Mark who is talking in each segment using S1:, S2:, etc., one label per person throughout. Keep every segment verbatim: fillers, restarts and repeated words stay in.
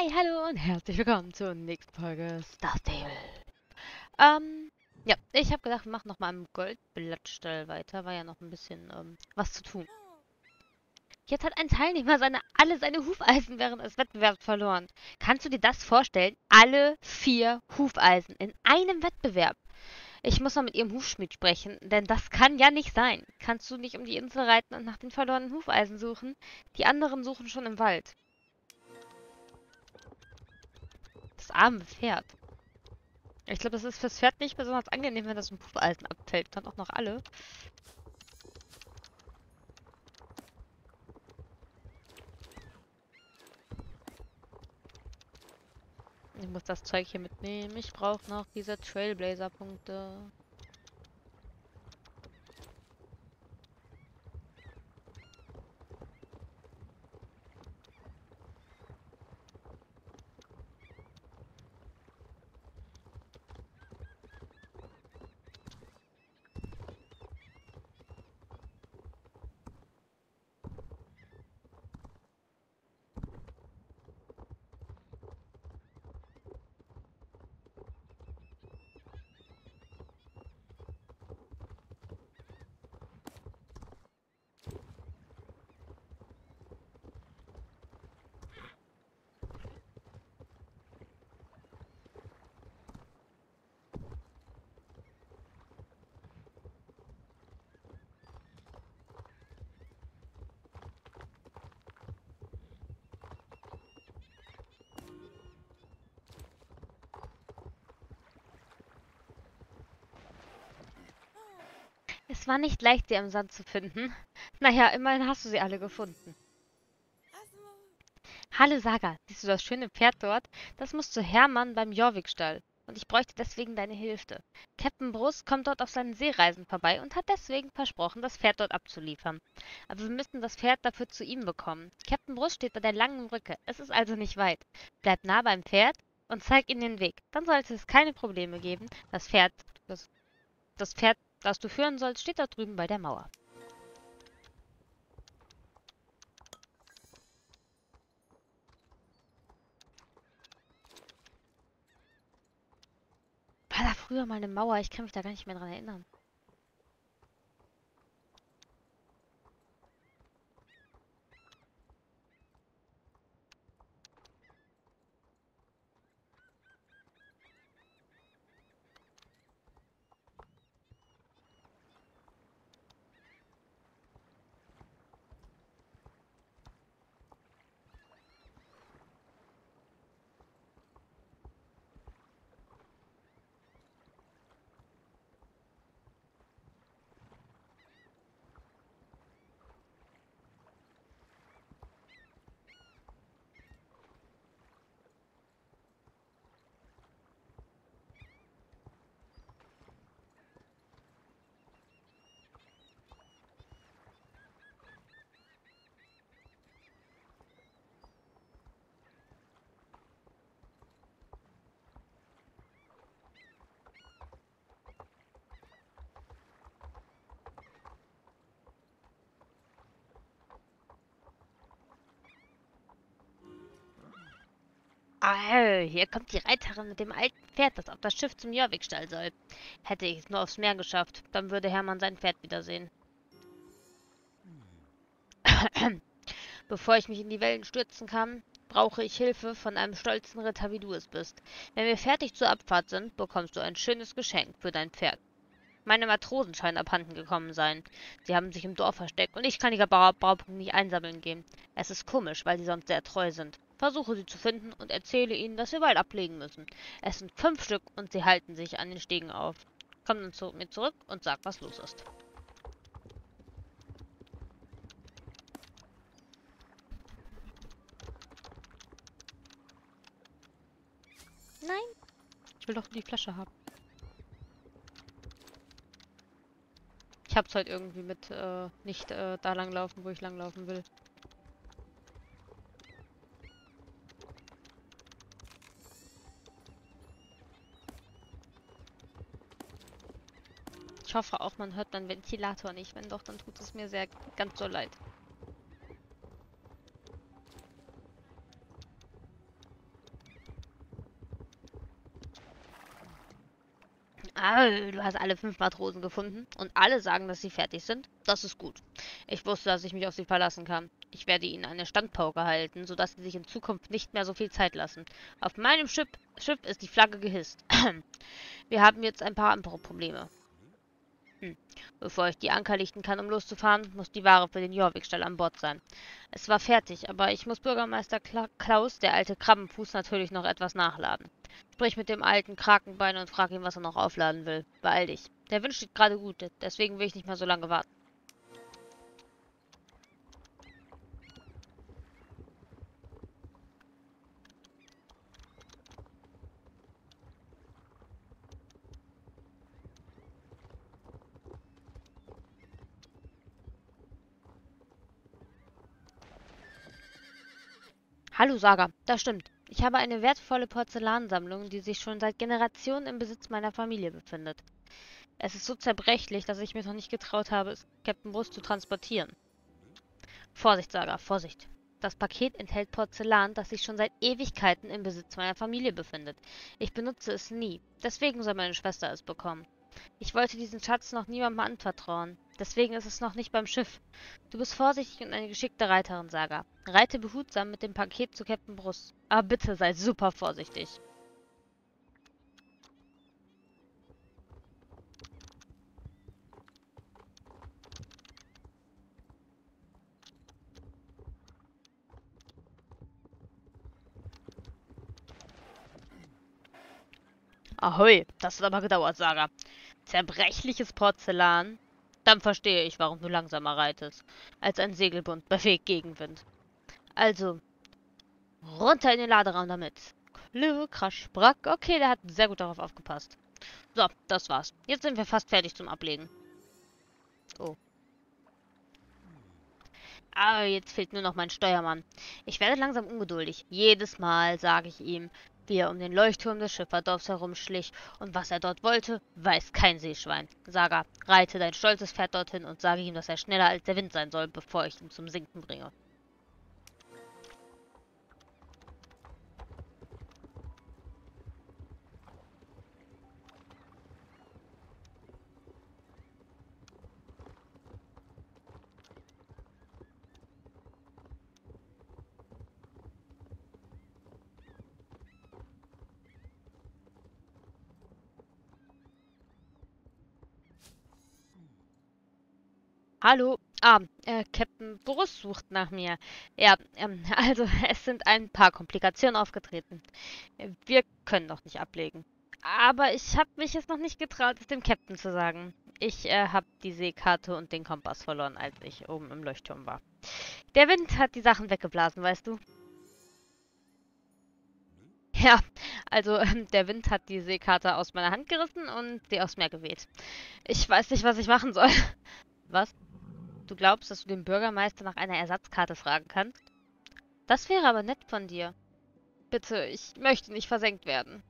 S1: Hi, hallo und herzlich willkommen zur nächsten Folge Star Stable. Ähm, ja, ich habe gedacht, wir machen noch mal im Goldblattstall weiter. War ja noch ein bisschen ähm, was zu tun. Jetzt hat ein Teilnehmer seine, alle seine Hufeisen während des Wettbewerbs verloren. Kannst du dir das vorstellen? Alle vier Hufeisen in einem Wettbewerb. Ich muss mal mit ihrem Hufschmied sprechen, denn das kann ja nicht sein. Kannst du nicht um die Insel reiten und nach den verlorenen Hufeisen suchen? Die anderen suchen schon im Wald. Das arme Pferd. Ich glaube, das ist fürs Pferd nicht besonders angenehm, wenn das ein Hufeisen abfällt. Dann auch noch alle. Ich muss das Zeug hier mitnehmen. Ich brauche noch diese Trailblazer-Punkte. Es war nicht leicht, sie im Sand zu finden. Naja, immerhin hast du sie alle gefunden. Hallo Saga, siehst du das schöne Pferd dort? Das muss zu Hermann beim Jorvik-Stall. Und ich bräuchte deswegen deine Hilfe. Captain Bruce kommt dort auf seinen Seereisen vorbei und hat deswegen versprochen, das Pferd dort abzuliefern. Aber wir müssen das Pferd dafür zu ihm bekommen. Captain Bruce steht bei der langen Brücke. Es ist also nicht weit. Bleib nah beim Pferd und zeig ihm den Weg. Dann sollte es keine Probleme geben. Das Pferd, das, das Pferd, das du führen sollst, steht dort drüben bei der Mauer. War da früher mal eine Mauer? Ich kann mich da gar nicht mehr dran erinnern. Ah, hier kommt die Reiterin mit dem alten Pferd, das auf das Schiff zum Jörvikstall soll. Hätte ich es nur aufs Meer geschafft, dann würde Hermann sein Pferd wiedersehen. Bevor ich mich in die Wellen stürzen kann, brauche ich Hilfe von einem stolzen Ritter, wie du es bist. Wenn wir fertig zur Abfahrt sind, bekommst du ein schönes Geschenk für dein Pferd. Meine Matrosen scheinen abhanden gekommen sein. Sie haben sich im Dorf versteckt und ich kann die Braupunkte nicht einsammeln gehen. Es ist komisch, weil sie sonst sehr treu sind. Versuche sie zu finden und erzähle ihnen, dass wir bald ablegen müssen. Es sind fünf Stück und sie halten sich an den Stegen auf. Komm dann zu mir zurück und sag, was los ist. Nein, ich will doch die Flasche haben. Ich hab's heute irgendwie mit äh, nicht äh, da langlaufen, wo ich langlaufen will. Ich hoffe auch, man hört meinen Ventilator nicht. Wenn doch, dann tut es mir sehr ganz so leid. Ah, du hast alle fünf Matrosen gefunden und alle sagen, dass sie fertig sind. Das ist gut. Ich wusste, dass ich mich auf sie verlassen kann. Ich werde ihnen eine Standpauke halten, sodass sie sich in Zukunft nicht mehr so viel Zeit lassen. Auf meinem Schiff, Schiff ist die Flagge gehisst. Wir haben jetzt ein paar andere Probleme. Hm. Bevor ich die Anker lichten kann, um loszufahren, muss die Ware für den Jorvikstall an Bord sein. Es war fertig, aber ich muss Bürgermeister Kla Klaus, der alte Krabbenfuß, natürlich noch etwas nachladen. Sprich mit dem alten Krakenbein und frag ihn, was er noch aufladen will. Beeil dich. Der Wind steht gerade gut, deswegen will ich nicht mehr so lange warten. Hallo Saga, das stimmt. Ich habe eine wertvolle Porzellansammlung, die sich schon seit Generationen im Besitz meiner Familie befindet. Es ist so zerbrechlich, dass ich mir noch nicht getraut habe, es Captain Brust zu transportieren. Vorsicht, Saga, Vorsicht. Das Paket enthält Porzellan, das sich schon seit Ewigkeiten im Besitz meiner Familie befindet. Ich benutze es nie. Deswegen soll meine Schwester es bekommen. Ich wollte diesen Schatz noch niemandem anvertrauen. Deswegen ist es noch nicht beim Schiff. Du bist vorsichtig und eine geschickte Reiterin, Saga. Reite behutsam mit dem Paket zu Captain Brust. Aber bitte sei super vorsichtig. Ahoi, das hat aber gedauert, Saga. Zerbrechliches Porzellan? Dann verstehe ich, warum du langsamer reitest, als ein Segelbund bei Weg Gegenwind. Also, runter in den Laderaum damit. Klirr, krasch, brack. Okay, der hat sehr gut darauf aufgepasst. So, das war's. Jetzt sind wir fast fertig zum Ablegen. Oh. Aber jetzt fehlt nur noch mein Steuermann. Ich werde langsam ungeduldig. Jedes Mal sage ich ihm, wie er um den Leuchtturm des Schifferdorfs herumschlich, und was er dort wollte, weiß kein Seeschwein. Saga, reite dein stolzes Pferd dorthin und sage ihm, dass er schneller als der Wind sein soll, bevor ich ihn zum Sinken bringe. Hallo. Ah, äh, Captain Brust sucht nach mir. Ja, ähm, also es sind ein paar Komplikationen aufgetreten. Wir können noch nicht ablegen. Aber ich habe mich jetzt noch nicht getraut, es dem Captain zu sagen. Ich äh, habe die Seekarte und den Kompass verloren, als ich oben im Leuchtturm war. Der Wind hat die Sachen weggeblasen, weißt du? Ja, also ähm, der Wind hat die Seekarte aus meiner Hand gerissen und sie aufs Meer geweht. Ich weiß nicht, was ich machen soll. Was? Du glaubst, dass du den Bürgermeister nach einer Ersatzkarte fragen kannst? Das wäre aber nett von dir. Bitte, ich möchte nicht versenkt werden.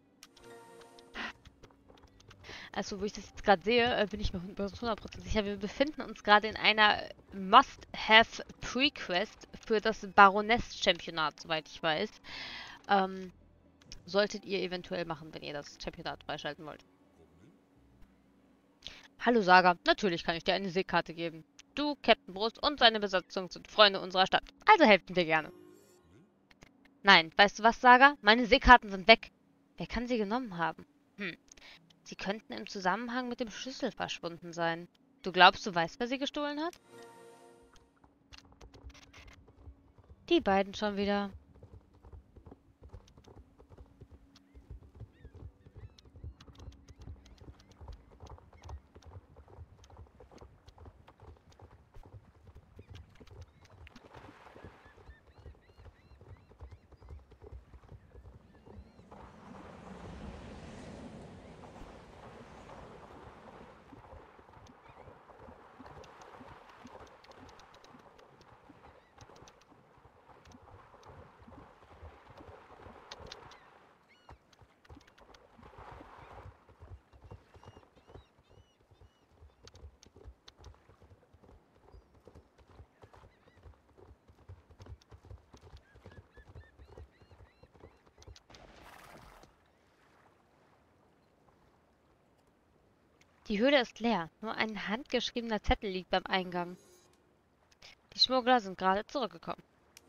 S1: Also, wo ich das jetzt gerade sehe, äh, bin ich mir hundert Prozent sicher. Wir befinden uns gerade in einer Must-Have-Pre-Quest für das Baroness-Championat, soweit ich weiß. Ähm, solltet ihr eventuell machen, wenn ihr das Championat freischalten wollt. Hallo Saga, natürlich kann ich dir eine Seekarte geben. Du, Captain Brust und seine Besatzung sind Freunde unserer Stadt, also helfen dir gerne. Nein, weißt du was, Saga? Meine Seekarten sind weg. Wer kann sie genommen haben? Hm, sie könnten im Zusammenhang mit dem Schlüssel verschwunden sein. Du glaubst, du weißt, wer sie gestohlen hat? Die beiden schon wieder. Die Höhle ist leer. Nur ein handgeschriebener Zettel liegt beim Eingang. Die Schmuggler sind gerade zurückgekommen.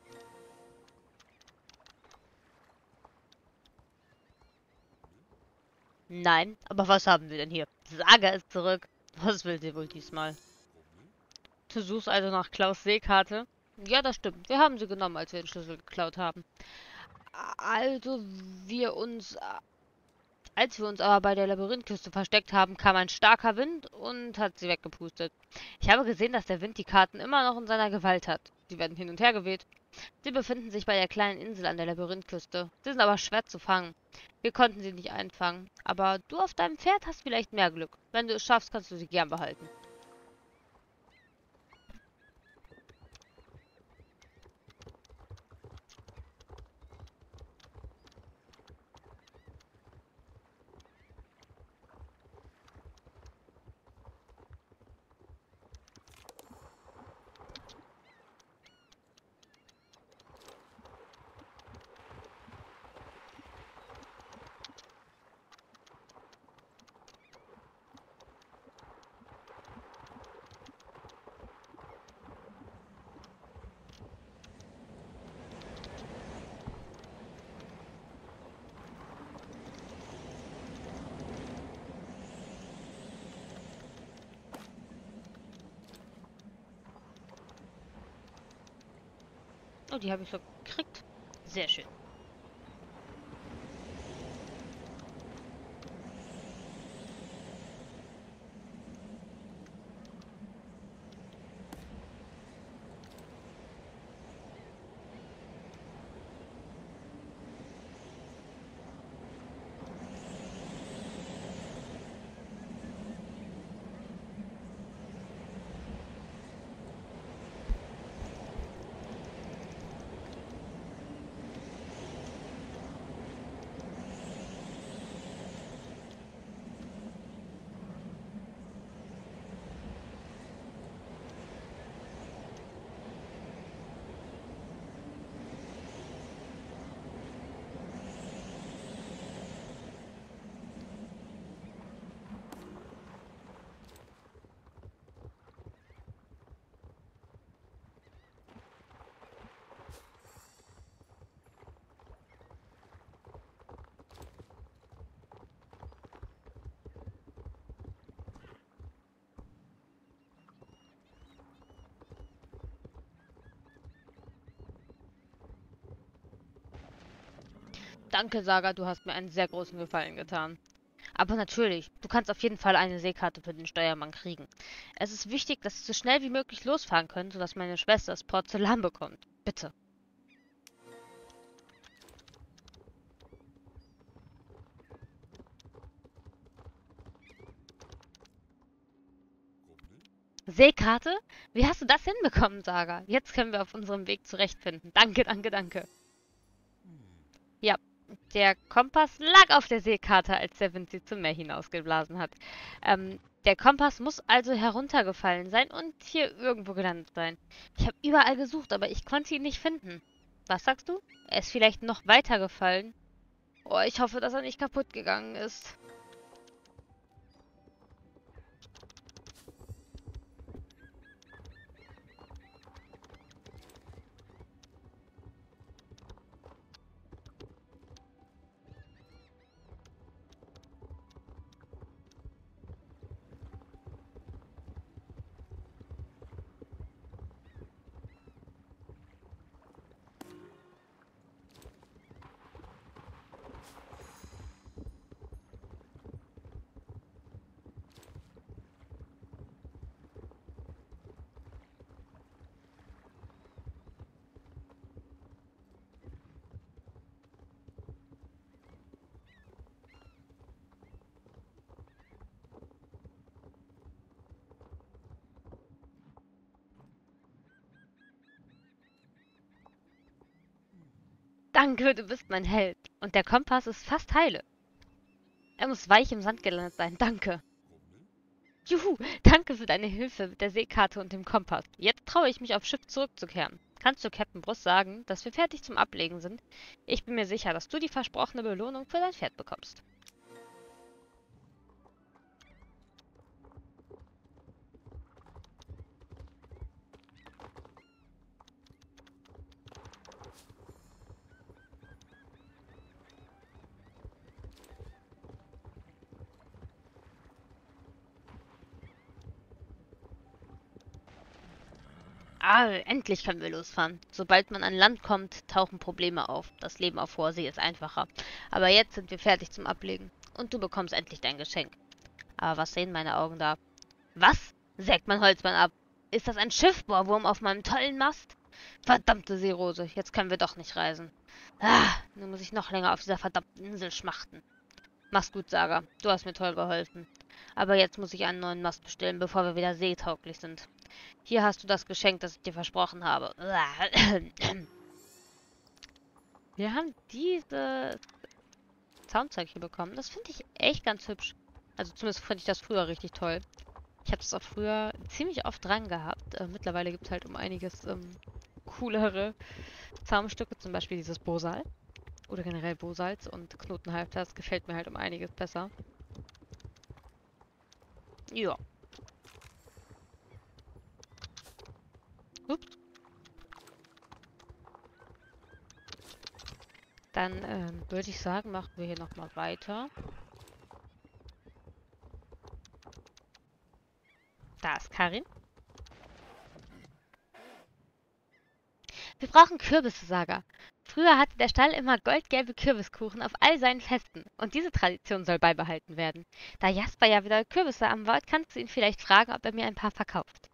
S1: Nein, aber was haben wir denn hier? Saga ist zurück. Was will sie wohl diesmal? Du suchst also nach Klaus' Seekarte? Ja, das stimmt. Wir haben sie genommen, als wir den Schlüssel geklaut haben. Also wir uns... Als wir uns aber bei der Labyrinthküste versteckt haben, kam ein starker Wind und hat sie weggepustet. Ich habe gesehen, dass der Wind die Karten immer noch in seiner Gewalt hat. Sie werden hin und her geweht. Sie befinden sich bei der kleinen Insel an der Labyrinthküste. Sie sind aber schwer zu fangen. Wir konnten sie nicht einfangen. Aber du auf deinem Pferd hast vielleicht mehr Glück. Wenn du es schaffst, kannst du sie gern behalten. Oh, die habe ich so gekriegt. Sehr schön. Danke, Saga, du hast mir einen sehr großen Gefallen getan. Aber natürlich, du kannst auf jeden Fall eine Seekarte für den Steuermann kriegen. Es ist wichtig, dass wir so schnell wie möglich losfahren können, sodass meine Schwester das Porzellan bekommt. Bitte. Seekarte? Wie hast du das hinbekommen, Saga? Jetzt können wir auf unserem Weg zurechtfinden. Danke, danke, danke. Ja, der Kompass lag auf der Seekarte, als der Wind sie zum Meer hinausgeblasen hat. Ähm, der Kompass muss also heruntergefallen sein und hier irgendwo gelandet sein. Ich habe überall gesucht, aber ich konnte ihn nicht finden. Was sagst du? Er ist vielleicht noch weiter gefallen. Oh, ich hoffe, dass er nicht kaputt gegangen ist. Danke, du bist mein Held. Und der Kompass ist fast heile. Er muss weich im Sand gelandet sein. Danke. Juhu, danke für deine Hilfe mit der Seekarte und dem Kompass. Jetzt traue ich mich aufs Schiff zurückzukehren. Kannst du Captain Bruss sagen, dass wir fertig zum Ablegen sind? Ich bin mir sicher, dass du die versprochene Belohnung für dein Pferd bekommst. Ah, endlich können wir losfahren. Sobald man an Land kommt, tauchen Probleme auf. Das Leben auf hoher See ist einfacher. Aber jetzt sind wir fertig zum Ablegen. Und du bekommst endlich dein Geschenk. Aber was sehen meine Augen da? Was? Sägt mein Holzbein ab. Ist das ein Schiffbohrwurm auf meinem tollen Mast? Verdammte Seerose, jetzt können wir doch nicht reisen. Ah, nun muss ich noch länger auf dieser verdammten Insel schmachten. Mach's gut, Saga. Du hast mir toll geholfen. Aber jetzt muss ich einen neuen Mast bestellen, bevor wir wieder seetauglich sind. Hier hast du das Geschenk, das ich dir versprochen habe. Wir haben dieses Soundzeug hier bekommen. Das finde ich echt ganz hübsch. Also zumindest fand ich das früher richtig toll. Ich habe das auch früher ziemlich oft dran gehabt. Äh, mittlerweile gibt es halt um einiges ähm, coolere Zaumstücke, zum Beispiel dieses Bosal. Oder generell Bosalz und Knotenhalfter. Das gefällt mir halt um einiges besser. Ja. Ups. Dann ähm, würde ich sagen, machen wir hier nochmal weiter. Da ist Karin. Wir brauchen Kürbisse, Saga. Früher hatte der Stall immer goldgelbe Kürbiskuchen auf all seinen Festen. Und diese Tradition soll beibehalten werden. Da Jasper ja wieder Kürbisse am Wald, kannst du ihn vielleicht fragen, ob er mir ein paar verkauft.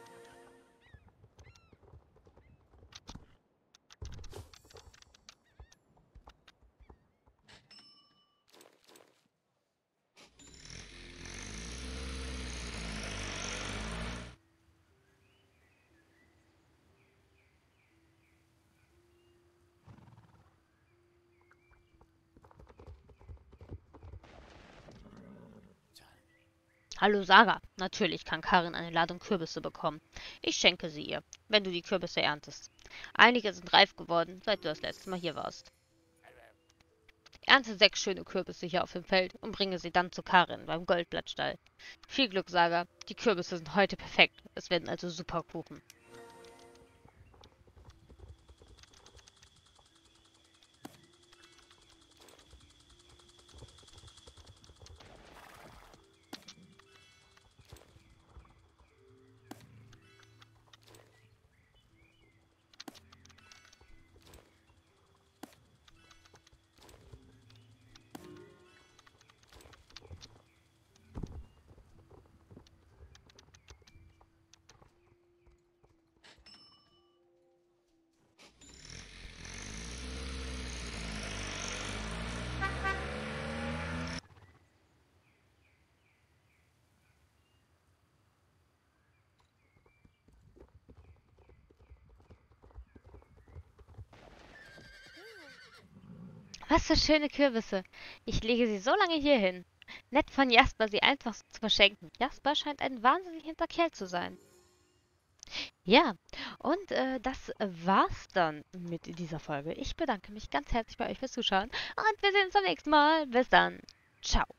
S1: Hallo Saga. Natürlich kann Karin eine Ladung Kürbisse bekommen. Ich schenke sie ihr, wenn du die Kürbisse erntest. Einige sind reif geworden, seit du das letzte Mal hier warst. Ernte sechs schöne Kürbisse hier auf dem Feld und bringe sie dann zu Karin beim Goldblattstall. Viel Glück, Saga. Die Kürbisse sind heute perfekt. Es werden also super Kuchen. Was für schöne Kürbisse. Ich lege sie so lange hier hin. Nett von Jasper, sie einfach so zu verschenken. Jasper scheint ein wahnsinnig netter Kerl zu sein. Ja, und äh, das war's dann mit dieser Folge. Ich bedanke mich ganz herzlich bei euch fürs Zuschauen und wir sehen uns beim nächsten Mal. Bis dann. Ciao.